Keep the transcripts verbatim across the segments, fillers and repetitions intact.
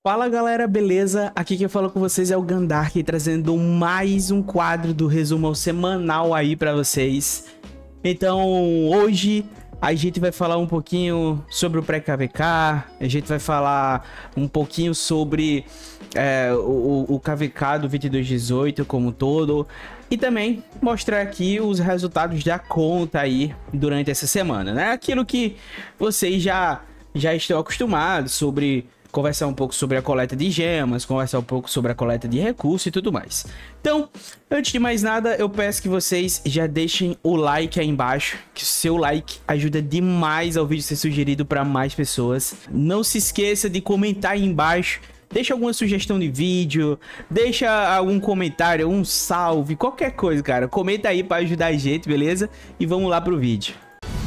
Fala galera, beleza? Aqui quem fala com vocês é o Gandark, trazendo mais um quadro do resumo semanal aí pra vocês. Então hoje a gente vai falar um pouquinho sobre o pré-K V K, a gente vai falar um pouquinho sobre é, o, o K V K do vinte e dois dezoito como um todo. E também mostrar aqui os resultados da conta aí durante essa semana, né? Aquilo que vocês já, já estão acostumados sobre... Conversar um pouco sobre a coleta de gemas, conversar um pouco sobre a coleta de recursos e tudo mais. Então, antes de mais nada, eu peço que vocês já deixem o like aí embaixo, que o seu like ajuda demais ao vídeo ser sugerido para mais pessoas. Não se esqueça de comentar aí embaixo, deixa alguma sugestão de vídeo, deixa algum comentário, um salve, qualquer coisa, cara. Comenta aí para ajudar a gente, beleza? E vamos lá pro vídeo.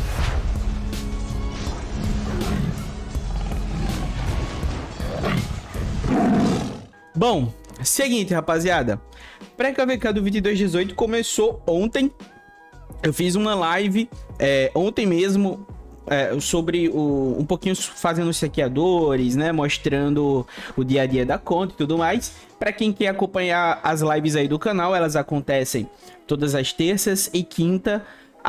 Bom, seguinte, rapaziada, pré-K V K do vinte e dois dezoito começou ontem. Eu fiz uma live é, ontem mesmo é, sobre o, um pouquinho fazendo os saqueadores, né, mostrando o dia a dia da conta e tudo mais. Para quem quer acompanhar as lives aí do canal, elas acontecem todas as terças e quinta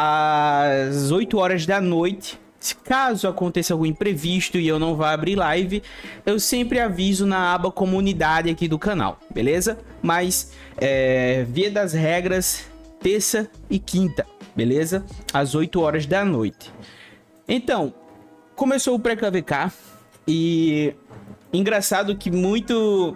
às oito horas da noite. Caso aconteça algum imprevisto e eu não vá abrir live, eu sempre aviso na aba comunidade aqui do canal, beleza? Mas, é, via das regras, terça e quinta, beleza? Às oito horas da noite. Então, começou o pré-K V K e engraçado que muito,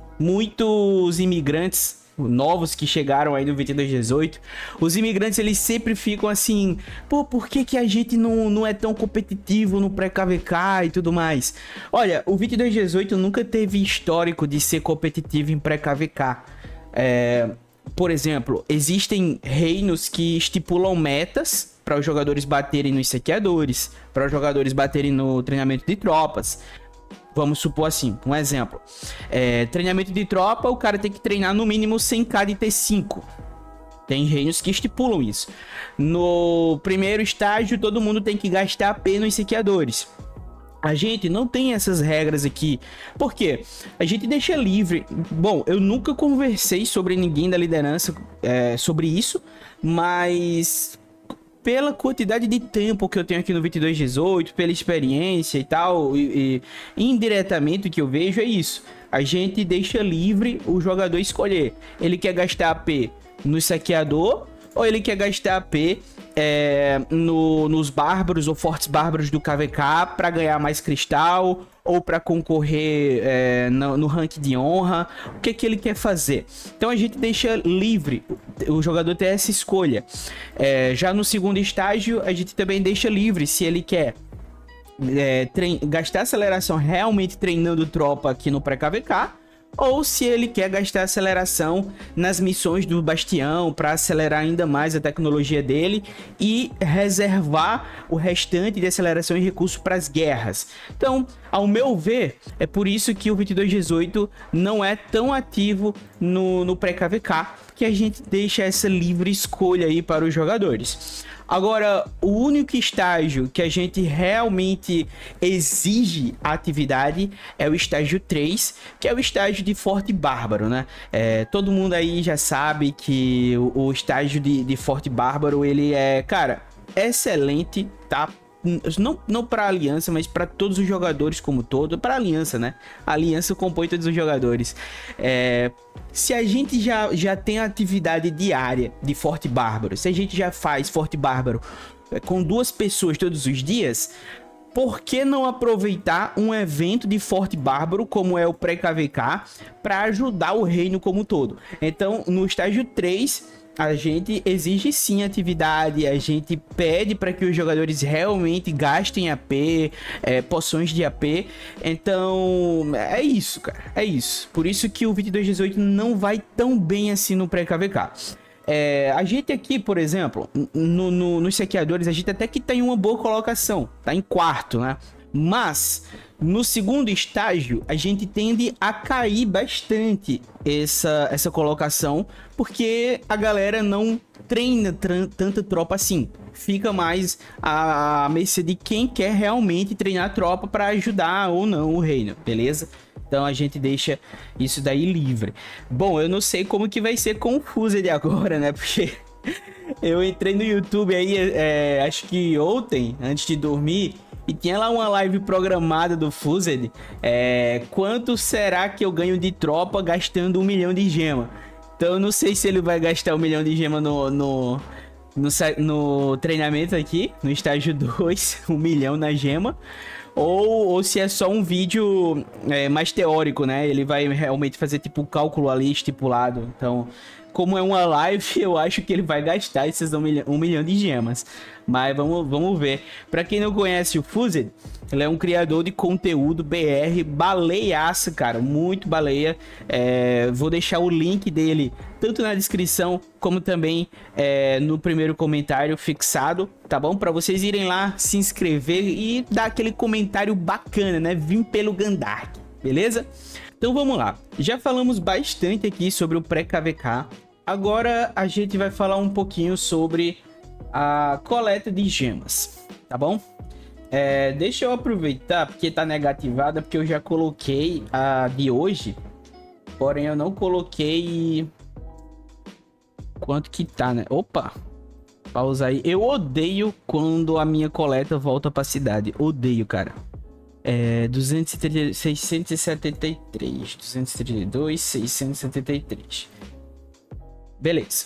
muitos imigrantes novos que chegaram aí no vinte e dois dezoito, os imigrantes eles sempre ficam assim, pô, por que que a gente não, não é tão competitivo no pré-K V K e tudo mais? Olha, o vinte e dois dezoito nunca teve histórico de ser competitivo em pré-K V K. É, por exemplo, existem reinos que estipulam metas para os jogadores baterem nos saqueadores, para os jogadores baterem no treinamento de tropas. Vamos supor assim, um exemplo. É, treinamento de tropa, o cara tem que treinar no mínimo cem k de T cinco. Tem reinos que estipulam isso. No primeiro estágio, todo mundo tem que gastar A P nos saqueadores. A gente não tem essas regras aqui. Por quê? A gente deixa livre. Bom, eu nunca conversei sobre ninguém da liderança é, sobre isso, mas... pela quantidade de tempo que eu tenho aqui no vinte e dois dezoito, pela experiência e tal, e, e indiretamente o que eu vejo é isso. A gente deixa livre o jogador escolher. Ele quer gastar A P no saqueador ou ele quer gastar A P é, no, nos bárbaros ou fortes bárbaros do K V K para ganhar mais cristal ou para concorrer é, no, no rank de honra. O que que ele quer fazer? Então a gente deixa livre o jogador ter essa escolha. É, já no segundo estágio a gente também deixa livre se ele quer é, gastar aceleração realmente treinando tropa aqui no pré-K V K, ou se ele quer gastar aceleração nas missões do Bastião para acelerar ainda mais a tecnologia dele e reservar o restante de aceleração e recursos para as guerras. Então, ao meu ver, é por isso que o vinte e dois dezoito não é tão ativo no, no pré-K V K, que a gente deixa essa livre escolha aí para os jogadores. Agora, o único estágio que a gente realmente exige a atividade é o estágio três, que é o estágio de Forte Bárbaro, né? É, todo mundo aí já sabe que o, o estágio de, de Forte Bárbaro, ele é, cara, excelente, tá? Não, não para a aliança, mas para todos os jogadores como todo. Para a aliança, né? A aliança compõe todos os jogadores. É, se a gente já, já tem atividade diária de Forte Bárbaro, se a gente já faz Forte Bárbaro com duas pessoas todos os dias, por que não aproveitar um evento de Forte Bárbaro, como é o pré-K V K, para ajudar o reino como um todo? Então, no estágio três... a gente exige sim atividade, a gente pede para que os jogadores realmente gastem A P, é, poções de A P. Então, é isso, cara, é isso. Por isso que o vinte e dois dezoito não vai tão bem assim no pré-K V K. É, a gente aqui, por exemplo, no, no, nos saqueadores, a gente até que tem uma boa colocação, tá em quarto, né? Mas no segundo estágio a gente tende a cair bastante essa, essa colocação, porque a galera não treina tanta tropa assim. Fica mais à mercê de quem quer realmente treinar a tropa para ajudar ou não o reino, beleza? Então a gente deixa isso daí livre. Bom, eu não sei como que vai ser com o Fused agora, né? Porque eu entrei no YouTube aí, é, acho que ontem, antes de dormir, e tinha lá uma live programada do Fused. É, quanto será que eu ganho de tropa gastando um milhão de gema? Então eu não sei se ele vai gastar um milhão de gema no, no, no, no treinamento aqui, no estágio dois, um milhão na gema. Ou, ou se é só um vídeo é, mais teórico, né? Ele vai realmente fazer tipo um cálculo ali estipulado. Então, como é uma live, eu acho que ele vai gastar esses um milhão, um milhão de gemas. Mas vamos, vamos ver. Pra quem não conhece o Fused, ele é um criador de conteúdo B R, baleiaço, cara. Muito baleia. É, vou deixar o link dele tanto na descrição, como também é, no primeiro comentário fixado, tá bom? Pra vocês irem lá, se inscrever e dar aquele comentário bacana, né? Vim pelo Gandark, beleza? Então vamos lá. Já falamos bastante aqui sobre o pré-K V K. Agora a gente vai falar um pouquinho sobre a coleta de gemas, tá bom? É, deixa eu aproveitar, porque tá negativada, porque eu já coloquei a de hoje. Porém, eu não coloquei quanto que tá, né? Opa! Pausa aí. Eu odeio quando a minha coleta volta pra cidade. Odeio, cara. É, duzentos e trinta, seiscentos e setenta e três, duzentos e trinta e dois, seiscentos e setenta e três. Beleza.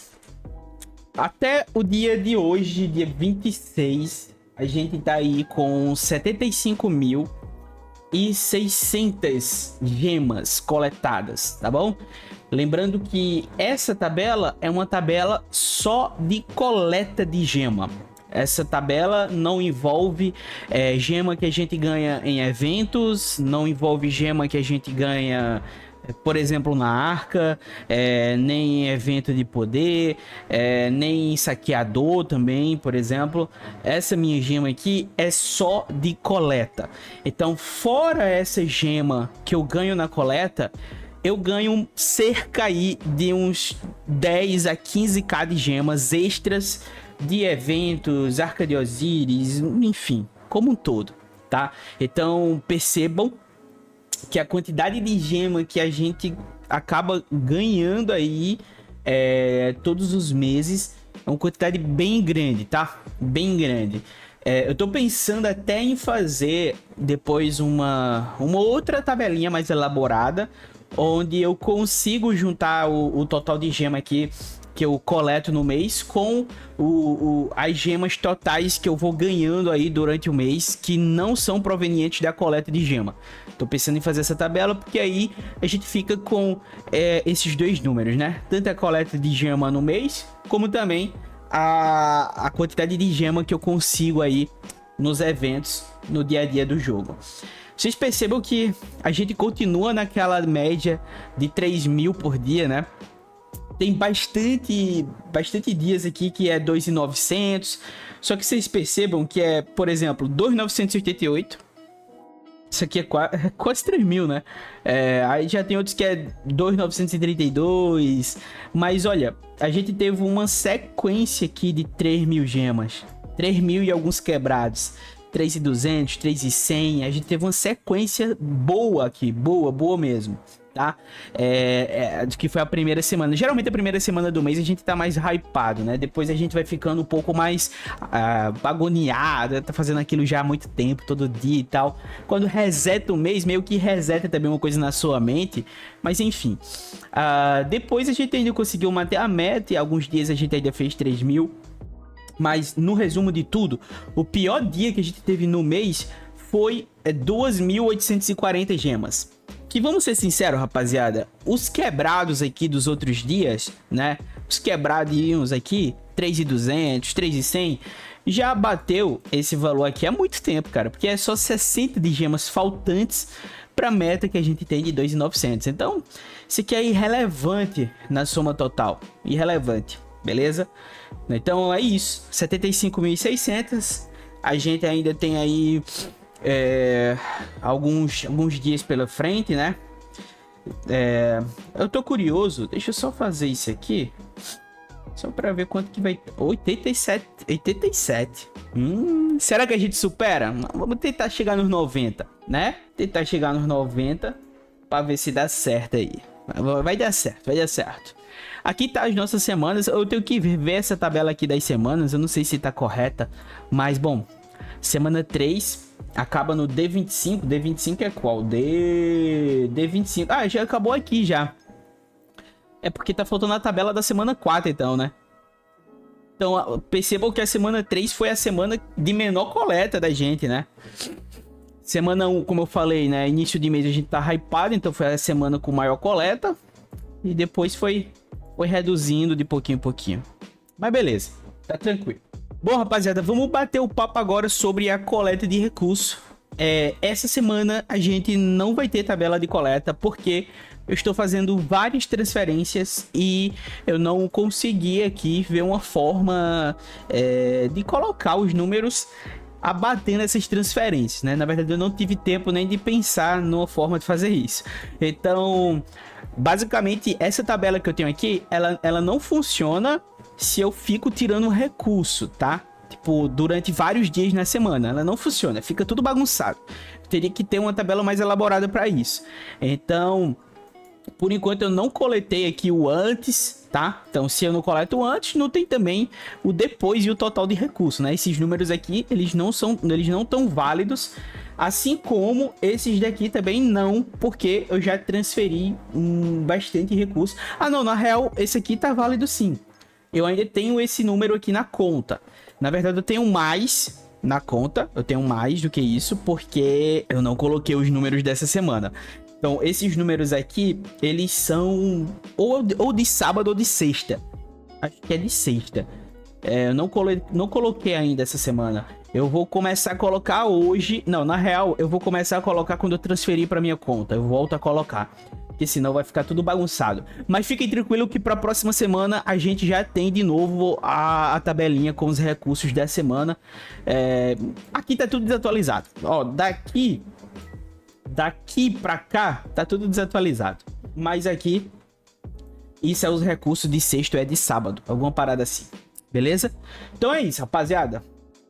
Até o dia de hoje, dia vinte e seis, a gente tá aí com setenta e cinco mil e seiscentas gemas coletadas, tá bom? Lembrando que essa tabela é uma tabela só de coleta de gema. Essa tabela não envolve é, gema que a gente ganha em eventos, não envolve gema que a gente ganha, por exemplo, na arca, é, nem em evento de poder, é, nem em saqueador também, por exemplo. Essa minha gema aqui é só de coleta. Então, fora essa gema que eu ganho na coleta, eu ganho cerca aí de uns dez a quinze k de gemas extras de eventos, Arca de Osíris, enfim, como um todo, tá? Então percebam que a quantidade de gema que a gente acaba ganhando aí é, todos os meses é uma quantidade bem grande, tá? Bem grande. É, eu tô pensando até em fazer depois uma, uma outra tabelinha mais elaborada, onde eu consigo juntar o, o total de gema aqui que eu coleto no mês com o, o, as gemas totais que eu vou ganhando aí durante o mês, que não são provenientes da coleta de gema. Tô pensando em fazer essa tabela, porque aí a gente fica com é, esses dois números, né? Tanto a coleta de gema no mês, como também a, a quantidade de gema que eu consigo aí nos eventos, no dia a dia do jogo. Vocês percebam que a gente continua naquela média de três mil por dia, né? Tem bastante, bastante dias aqui que é dois mil e novecentos. Só que vocês percebam que é, por exemplo, dois mil novecentos e oitenta e oito. Isso aqui é quase, é quase três mil, né? É, aí já tem outros que é dois mil novecentos e trinta e dois. Mas olha, a gente teve uma sequência aqui de três mil gemas. três mil e alguns quebrados. três mil e duzentos, três mil e cem. A gente teve uma sequência boa aqui. Boa, boa mesmo. Tá? É, é, que foi a primeira semana. Geralmente a primeira semana do mês a gente tá mais hypado, né? Depois a gente vai ficando um pouco mais uh, agoniado, tá fazendo aquilo já há muito tempo, todo dia e tal. Quando reseta o mês, meio que reseta também uma coisa na sua mente. Mas enfim. Uh, depois a gente ainda conseguiu manter a meta e alguns dias a gente ainda fez três mil. Mas no resumo de tudo, o pior dia que a gente teve no mês foi é, duas mil oitocentos e quarenta gemas. Que vamos ser sinceros, rapaziada, os quebrados aqui dos outros dias, né? Os quebradinhos aqui, três mil e duzentos, três mil e cem, já bateu esse valor aqui há muito tempo, cara. Porque é só sessenta de gemas faltantes para a meta que a gente tem de dois mil e novecentos. Então, isso aqui é irrelevante na soma total. Irrelevante, beleza? Então é isso, setenta e cinco mil e seiscentos. A gente ainda tem aí... É, alguns, alguns dias pela frente, né? É, eu tô curioso. Deixa eu só fazer isso aqui. Só pra ver quanto que vai... oitenta e sete. oitenta e sete. Hum, será que a gente supera? Vamos tentar chegar nos noventa, né? Tentar chegar nos noventa. pra ver se dá certo aí. Vai dar certo, vai dar certo. Aqui tá as nossas semanas. Eu tenho que ver essa tabela aqui das semanas. Eu não sei se tá correta. Mas, bom. Semana três acaba no D vinte e cinco. D vinte e cinco é qual? D... D vinte e cinco. Ah, já acabou aqui já. É porque tá faltando a tabela da semana quatro, então, né? Então, percebam que a semana três foi a semana de menor coleta da gente, né? Semana um, como eu falei, né? Início de mês a gente tá hypado, então foi a semana com maior coleta. E depois foi, foi reduzindo de pouquinho em pouquinho. Mas beleza, tá tranquilo. Bom, rapaziada, vamos bater o papo agora sobre a coleta de recursos. É, essa semana a gente não vai ter tabela de coleta, porque eu estou fazendo várias transferências e eu não consegui aqui ver uma forma é, de colocar os números abatendo essas transferências, né? Na verdade, eu não tive tempo nem de pensar numa forma de fazer isso. Então, basicamente, essa tabela que eu tenho aqui, ela, ela não funciona se eu fico tirando recurso, tá? Tipo, durante vários dias na semana. Ela não funciona, fica tudo bagunçado. Eu teria que ter uma tabela mais elaborada para isso. Então, por enquanto eu não coletei aqui o antes, tá? Então, se eu não coleto o antes, não tem também o depois e o total de recurso, né? Esses números aqui, eles não são, eles não tão válidos, assim como esses daqui também não, porque eu já transferi um, bastante recurso. Ah, não, na real, esse aqui tá válido sim. Eu ainda tenho esse número aqui na conta. Na verdade, eu tenho mais na conta, eu tenho mais do que isso, porque eu não coloquei os números dessa semana. Então, esses números aqui, eles são ou, ou de sábado ou de sexta. Acho que é de sexta. É, eu não, colo não coloquei ainda essa semana. Eu vou começar a colocar hoje. Não, na real, eu vou começar a colocar quando eu transferir para minha conta. Eu volto a colocar, porque senão vai ficar tudo bagunçado. Mas fiquem tranquilos que para a próxima semana a gente já tem de novo a, a tabelinha com os recursos da semana. É, aqui tá tudo desatualizado. Ó, daqui... Daqui pra cá, tá tudo desatualizado. Mas aqui, isso é os recursos de sexta, é de sábado. Alguma parada assim, beleza? Então é isso, rapaziada.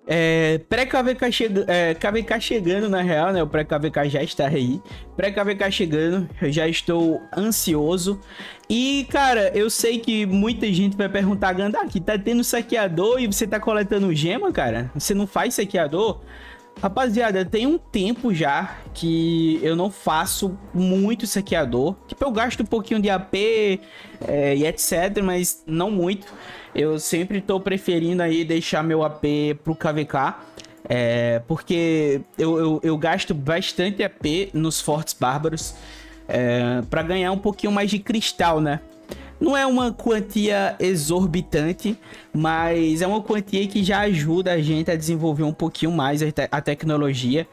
É, Pré-K V K chega, é, K V K chegando, na real, né? O Pré-K V K já está aí. Pré-K V K chegando, eu já estou ansioso. E, cara, eu sei que muita gente vai perguntar, Gandark, tá tendo saqueador e você tá coletando gema, cara? Você não faz saqueador? Rapaziada, tem um tempo já que eu não faço muito saqueador. Tipo, eu gasto um pouquinho de A P é, e etc, mas não muito. Eu sempre tô preferindo aí deixar meu A P pro K V K. É, porque eu, eu, eu gasto bastante A P nos Fortes Bárbaros é, pra ganhar um pouquinho mais de cristal, né? Não é uma quantia exorbitante, mas é uma quantia que já ajuda a gente a desenvolver um pouquinho mais a, te a tecnologia.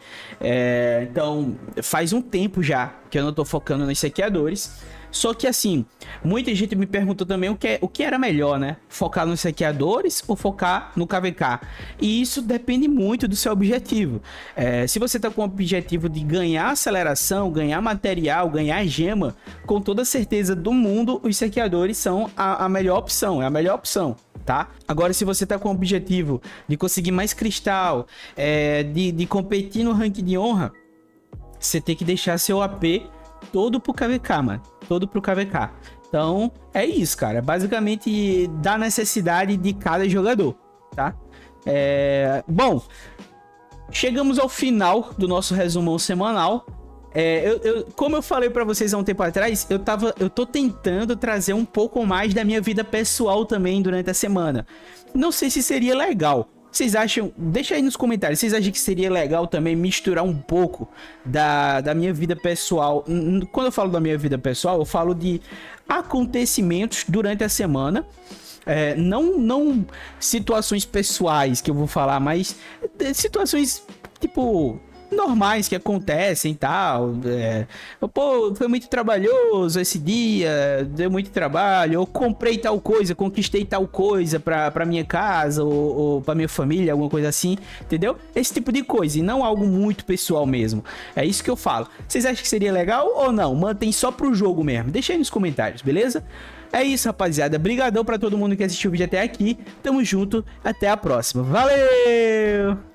É, então, faz um tempo já que eu não tô focando nos saqueadores. Só que assim, muita gente me perguntou também o que, é, o que era melhor, né? Focar nos saqueadores ou focar no K V K? E isso depende muito do seu objetivo. É, se você tá com o objetivo de ganhar aceleração, ganhar material, ganhar gema, com toda certeza do mundo, os saqueadores são a, a melhor opção, é a melhor opção, tá? Agora, se você tá com o objetivo de conseguir mais cristal, é, de, de competir no ranking de honra, você tem que deixar seu A P todo pro K V K, mano. Todo pro K V K. Então, é isso, cara. Basicamente, da necessidade de cada jogador, tá? É... Bom, chegamos ao final do nosso resumão semanal. É, eu, eu, como eu falei pra vocês há um tempo atrás, eu, tava, eu tô tentando trazer um pouco mais da minha vida pessoal também durante a semana. Não sei se seria legal. Vocês acham... Deixa aí nos comentários. Vocês acham que seria legal também misturar um pouco da, da minha vida pessoal? Quando eu falo da minha vida pessoal, eu falo de acontecimentos durante a semana. É, não, não situações pessoais que eu vou falar, mas situações tipo... normais que acontecem e tal. É, pô, foi muito trabalhoso esse dia, deu muito trabalho, eu comprei tal coisa, conquistei tal coisa pra, pra minha casa ou, ou pra minha família, alguma coisa assim, entendeu? Esse tipo de coisa, e não algo muito pessoal mesmo. É isso que eu falo. Vocês acham que seria legal ou não? Mantém só pro jogo mesmo. Deixa aí nos comentários, beleza? É isso, rapaziada. Brigadão pra todo mundo que assistiu o vídeo até aqui. Tamo junto. Até a próxima. Valeu!